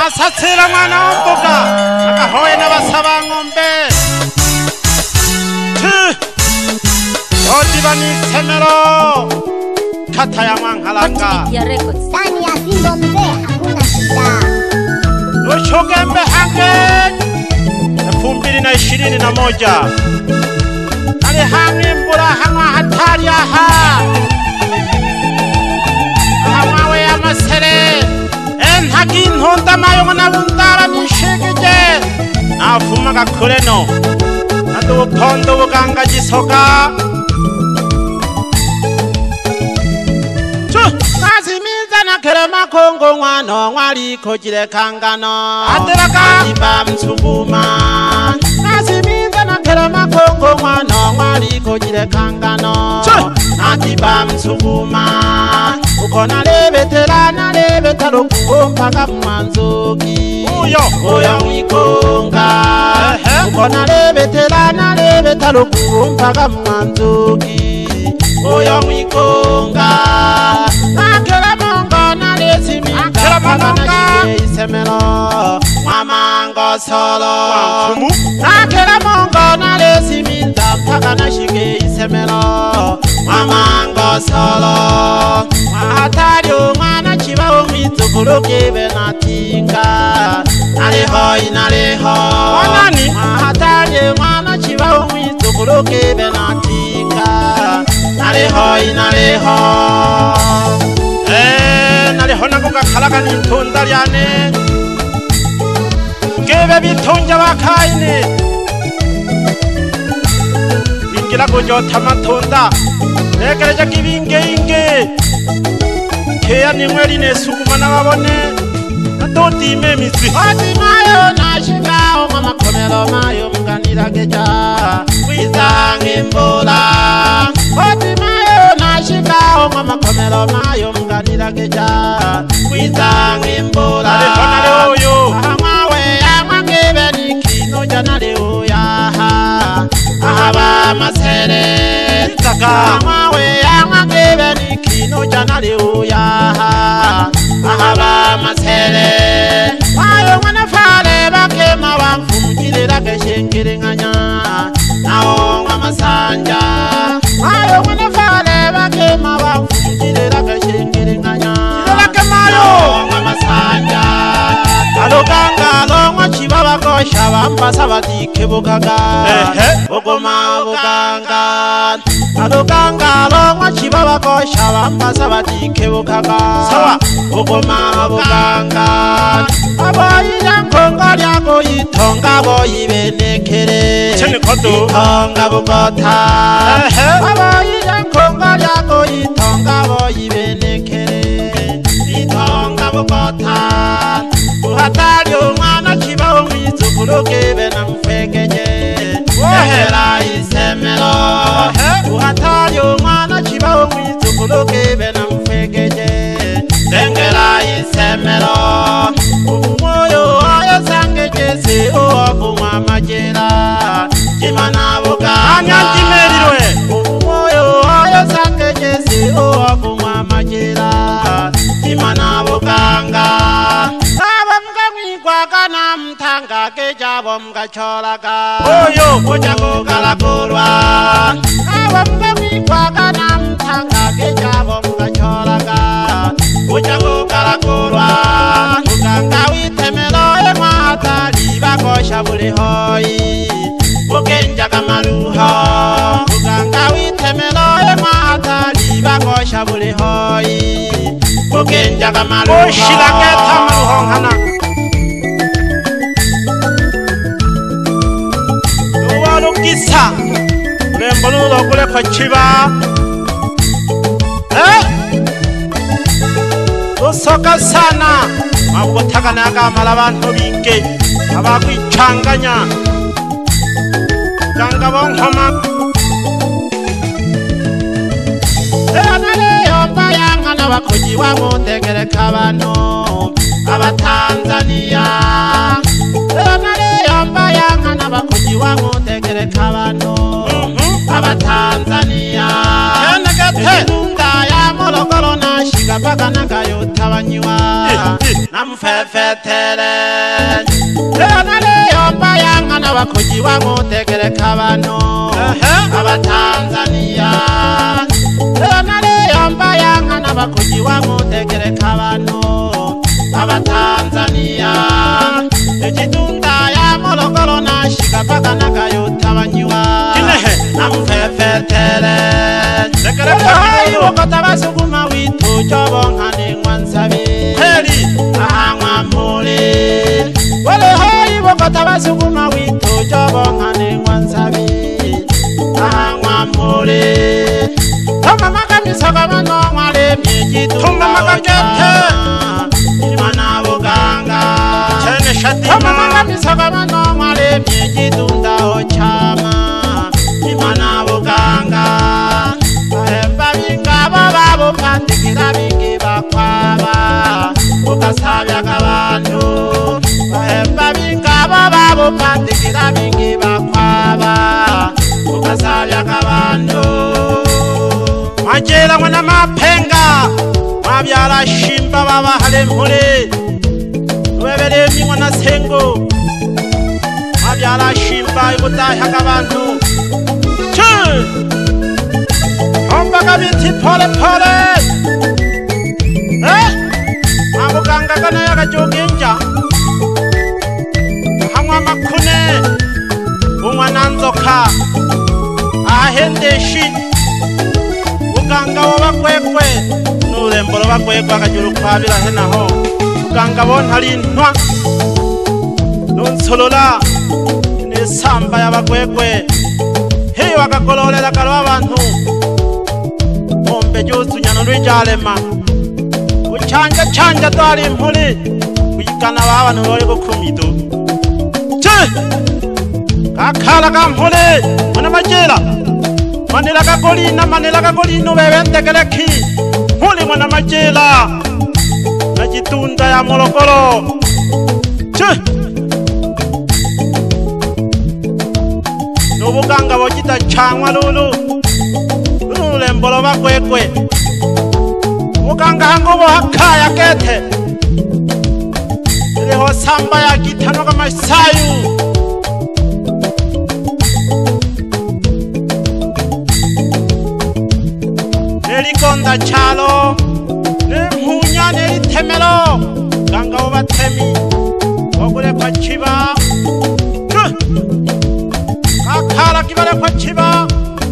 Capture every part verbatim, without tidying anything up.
Nasatira mwana w'umbuga nagahoye n'abasaba ngombe odi banisemero kata ya Mwangalanga Sani ya Simbo mzee hakuna shida Lushogembe hange elfu mbili na ishirini na moja ali hangi mbura hangwa hatari aha hangwa ya masere en hagin honda mayo na bundara nishegeje nafuma gakureno nado pondo buganga gisoga chu nazimiza na kerema kongo mwana mwali kojire kangano ateraka iba msuguma nazimiza na kerema kongo mwana mwali kojire kangano atiba msuguma ukona lebetera na lebetaro kumpaka mwanzoki uyo uyo mwikonga ukona lebetera na lebetaro kumpaka mwanzoki uyo mwikonga akera mongo na lesimi akera mongo isemelo mwamango solo akera mongo na lesimi mpaka na shige isemelo mwamango solo Matario mwana chiba umitsukuru kebe natinga Nalehoi naleho Wanani Matario mwana chiba umitsukuru kebe natinga Nalehoi naleho Eh naleho nakuka kalaka nitunda lyane Kebe bitonja wakaine Ingira kujota matunda Nekereja kibinge inge Kea ni mweli nesuguma na wabone Natoti ime mizwi Oti mayo na shingao Mama komelo mayo mganira geja Wizange mbola Oti mayo na shingao Mama komelo mayo mganira geja Wizange mbola Alekona leo yo Ahamawe ya mwangebe ni kino jana leo ya Ahaba masere Itaka Ahamawe ya mwangebe ni kino jana leo ya Ahaba masere Mayo mwana fale bake mawamfu mkilira keshengiri nganya Nao nga masanja Mayo mwana fale bake mawamfu mkilira keshengiri nganya Kilira ke mayo Nao nga masanja Aluganga longwa chibaba kosha Wambasa batike bugaga Bogoma buganga Aluganga longwa chibaba kosha Wambasa batike bugaga Sawa Bogoma buganga Aboyira nkongo lyako yitonga boyibenekere Yitonga bugota Aboyira nkongo lyako yitonga boyibenekere Yitonga bugota Uhatari umwana chiba umwizukuru kebe na mfegeje Wehera isemelo Uhatari umwana chiba umwizukuru kebe na mfegeje Zengera isemelo Umumoyo ayo sangeje se uwafu mwamajera Jimana buganga Anyanjimerirwe Umumoyo ayo sangeje se uwafu mwamajera Jimana buganga Kwakana mtanga kejabo mgacholaga Oyo kuja kukalakulwa Awa mgami kwakana mtanga kejabo mgacholaga Kuja kukalakulwa Kuganga witemelo emwa hatali bakosha buli hoi Kukenja kamaluho Kuganga witemelo emwa hatali bakosha buli hoi Kukenja kamaluho Oshilaketa maluho hana Lukisa Lembo nulo kule kwa chiba Eh Usoka sana Mabutaka naga malabantu binge Abakwicanganya Ganga bonhoma Eanale yomba yangana wakuji wa mutegere kabano Abatanzania Eanale yomba yangana wakuji wa mutegere kabano Abatanzania Enegete Nunga ya molokolo na shiga paka nakayutabanyiwa namufefetele leonaleyo yanga nabakujiwa ngutegereka bano abatanzania leonaleyo yanga nabakujiwa ngutegereka bano abatanzania ekitunda ya mologolo nashika paka nakayutabanyiwa namufefetele lekereka basukuma witu chobonkane mwansabi heli ahangwa mule wale hoi bokota basukuma witu chobonkane mwansabi ahangwa mule toma makamisoka mano mwale myeji toma makakete imana buganga chene shatima toma makamisoka mano mwale myeji tunda ochama imana buganga Patikira bingi bakwaba ukasabya kabantu bahemba bingaba babo patikira bingi bakwaba ukasabya kabantu Majela mwana mapenga mabyala shimba baba hale mpule webere mi mwana sengo mabyala shimba ibutaha kabantu chu Ombaga biti pole pole Eh Mabuganga kana yaga jogenja Hamwa makune Umwana nzoka Ahendeshi Uganga wabakwekwe Nurembolo bakwekwe akajuru kwabira henaho Uganga bontari ntwa Nunsolola Nisamba yabakwekwe Hei wakakololela kalwa abantu Bejusu nyano lwijalema Uchanja chanja twali mpuli Kuyikana baba nurori kukumido Che Kakala ka mpuli Mwana majela Manila kakolina manila kakolino bebente keleki Mpuli mwana majela Najitunda ya molokolo Che Nubuganga bojita changwa lulu Lembolo bakwekwe Muganga hangobo hakaya kete Iliho samba ya gitano kama sayu Nelikonda chalo Nemhunya nelitemelo Ganga ubatemi Wagule kwa chiba Kakala kibale kwa chiba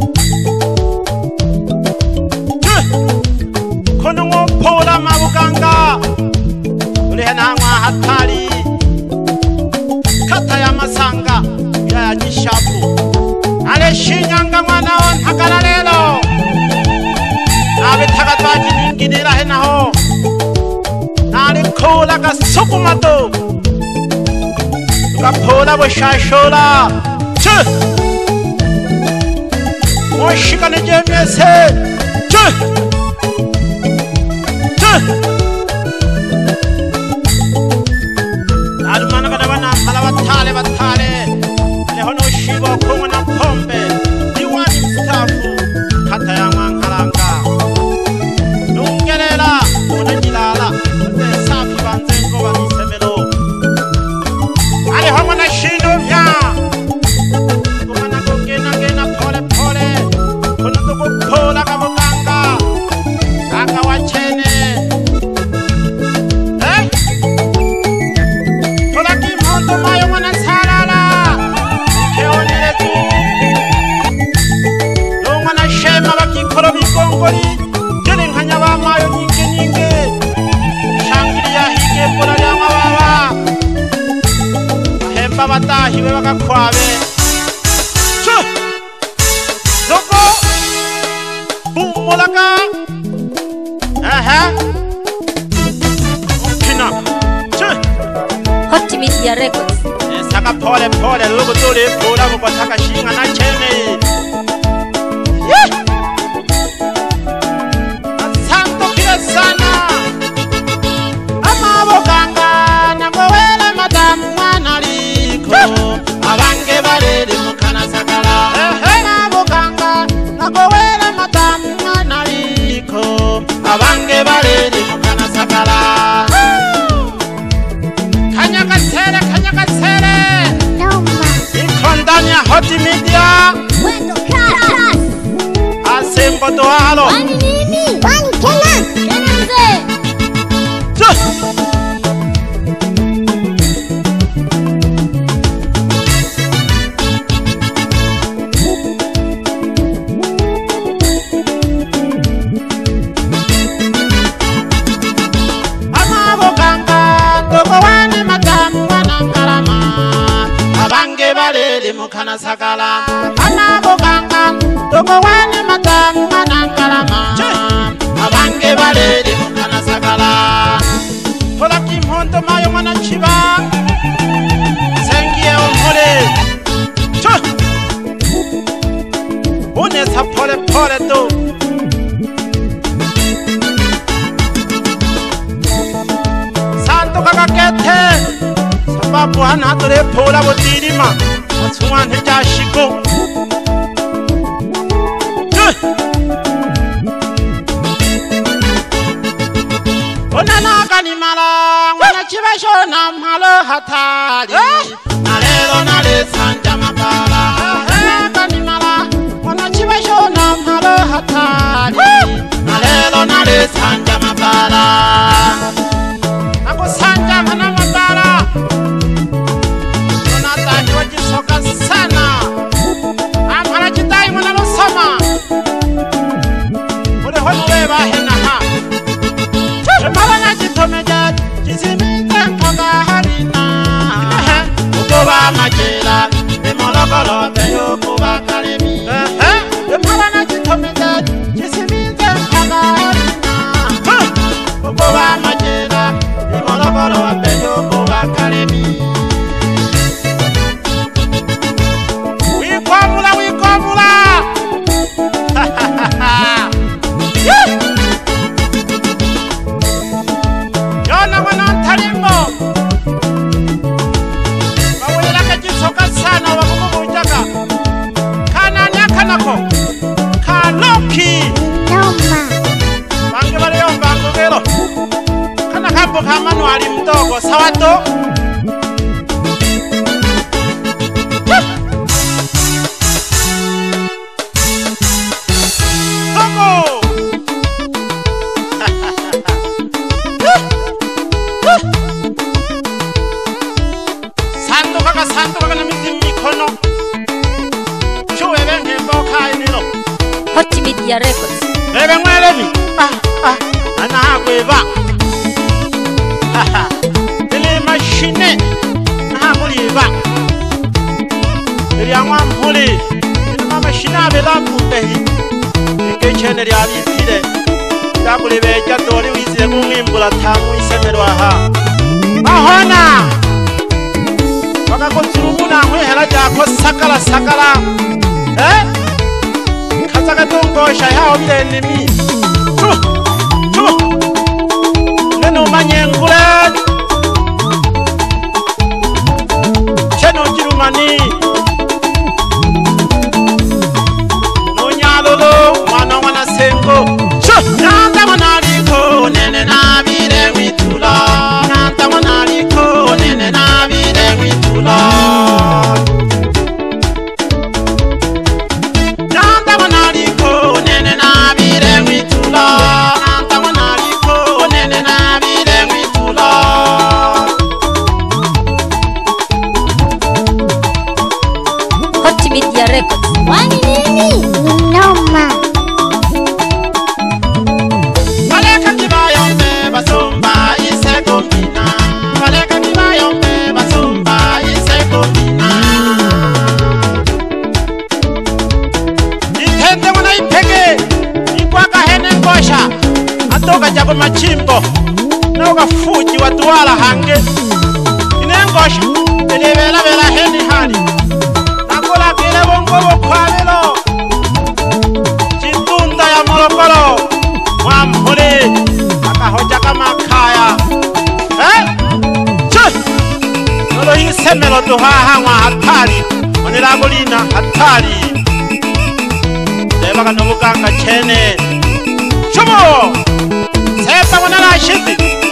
Konongo pola mabuganga Ulihena ngwa hatari Kata ya masanga Ya jishapu Ale shinyanga mwana on hakala lelo Nabe tagatwaji mingi nila hena ho Nali kola ka sukumato Tuka pola bo shashola Che Moshika ni jemese Che Alumana kana bana kala batale batale leho no shibo kongo na pombe diwani mstafu kata ya mwangalanga nungelela unajilala te safi banzengo banisemelo ale homo na shindo vya kumana kongena gena pole pole kono to kupola kabuganga aka wachene Mayo mwana salala Keonele tu No mwana shema bakikolo bikongoli Jele nkanya ba mayo nyinge nyinge Shangiri ya hige pola liama baba Hemba batahi we baka kwabe Chu Zoko Bumolaka Aha Ukina Hot Media Records. Saka pole pole lugu tuli pula muko saka shinga na chene. Santo kile sana. Ama boganga na kowele madamu mwana liko. Abange balele mukana sakala. Ama boganga na kowele madamu mwana liko. Abange balele baledi mukana sakala Amabo kanga Toko wani matanga nangalama Abange baledi mukana sakala Tola kimhondo mayo mwana chiba Sengie omhole Chuh Unesa pole pole tu Santo kakakete Sababu hana tole pola botirima Matsuwan heja shiko Onana ni mala Wana chiba shona malo hatari Nalelo nale sanja mabala Onana ni mala Wana chiba shona malo hatari Nalelo nale sanja mabala Ako sanja mana mabala Onata hiwa jisoka sana Amhala jitai mwana lusama Ule honu weba hena ha Malana jitomeja jizimita mpaka harina Ukoba majela Emolokolo beyo kuba kalemi Malana jitomeja jizimita mpaka harina Ukoba majela Emolokolo beyo kuba kalemi Wikwamula wikwamula Yeah Yona wana talimbo Wawela kajisoka sana wakumu mujaka Kana nyakanako Kanoki Noma. Bange bale yombango gelo Kana kambo kamanu ali mdogo sawato Togo Santo kaka santo kaka namiti mikono Chue benge mboka inilo Hot Media Records. Ebe mwele mi Ah ah Ana hakweba Haha Ile machine Na hakuliba Ili yangwa mpuli Ile ma machine abela mputehi Eke chene li abitile Yakulibe jadoli wizile kungimbula tamu isemelwa ha Mahona Wakakuturumuna mwihela jako sakala sakala Eh? Kazaka tungosha yao bile nimi Chuh! Chuh! Neno manyengule Cheno jirumani Nunyalolo Mwana wana sengo Chuh! Nanda manaliko Nene nabire mitula Nanda manaliko Nene nabire mitula Nanda manaliko Nene nabire mitula Nanda manaliko Nene nabire mitula Hot Media Records. Wani nini? Noma. Baleka kibayombe basumba isekomina Baleka kibayombe basumba isekomina Itende mwana ipege Ikwaka hene ngosha Atoka jabo machimbo Nauka fuji watuwala hange Ine ngosha Ile vela vela heni hali Nakula kile bongo bokwalelo Chitunda ya morokolo Mwamhuli Akahoja kama kaya Eh? Chuh! Nolo hii semelo tuhaha mwa hatari Wanilagulina hatari Deba kano muganga chene Chubo! Sepa wanala shiti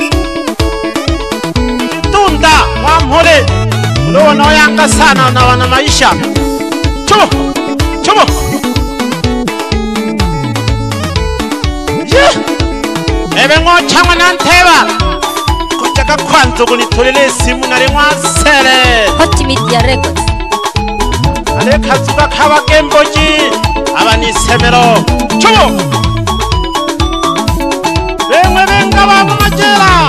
Chitunda Mwamhuli Ulo wanaoyanga sana na wana maisha Chubo! Chubo! Yeah! Ebe ngocha mwana nteba Kuchaka kwanzo kunitolele simu nari mwasere Hot Media Records. Ale kazuka kawa gemboji Aba ni semero Chubo Bengwe benga wa mwajera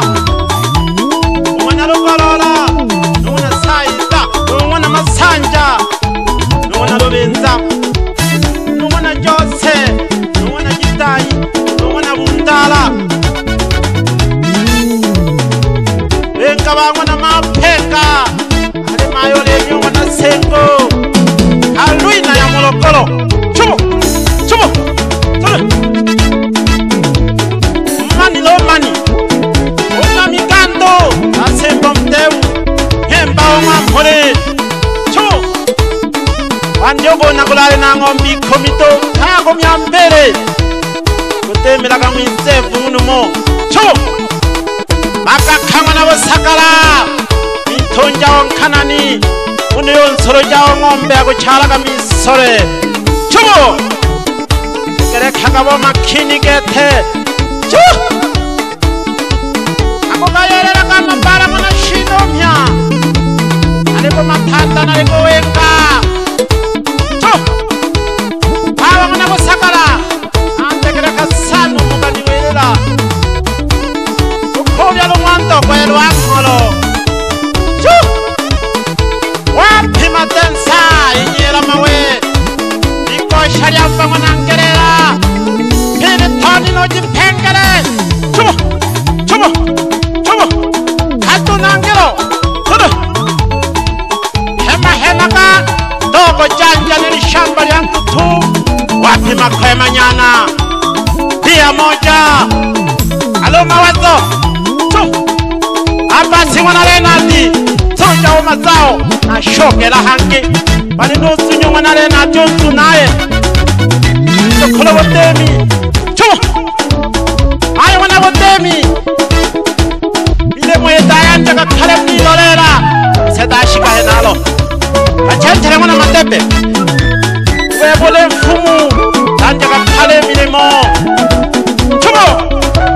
Umwana lukalola Nuna saida Umwana masanja bangwa na mapenga ale mayo lenyo wana sengo aluina ya molokolo chumo chumo tole mani lo mani una mikando asembo mteu hemba wa mpole chumo wanjogo nakulale na ngombi komito kago myambere kutemela kamwisefu munumo chumo makakhamwa nabo sakala mitonja wankanani uneyo nsoro jawo ng'ombe akuchalaka misole chumo kerekhanga makhini gethe chu akukayerera kamambala mwana shinomya aliko mathanda naliko wenga chu awa mwana kusakala antekereka sanu mukaniwelela ukhovya lumwando kwelwa ng'olo chu wapi matensa inyela mawe ikosha lyamba mwanangerera pili toni nojimpengele chumo chumo chumo katunangelo tudu hema hema ka dogo janja nilishamba lya mtutu wapi makwema nyana pia moja alo mawazo chu abasi mwana Renati sonja wa mazao na shoke la hangi bali nusu nyuma na Renati ontu nae chokolo wotemi chumo ayo wana wotemi ile mwe dayanja ka kare mnilolera sedashika henalo kachentere mwana matebe webole mfumu danja ka kare milemo chumo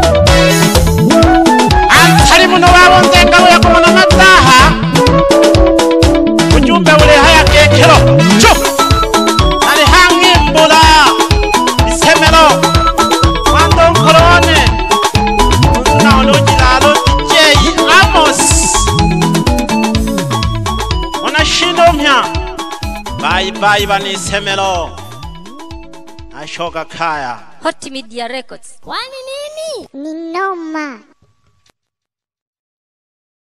antari muno wabo nzenga uya kumona mataha ujumbe ule haya kekero chu ali hangi mbula isemelo wando mkorone na olojilalo jeyi Amos ona shindo mya bye bye bani isemelo ashoka kaya Hot Media Records. Kwani nini? Ni noma.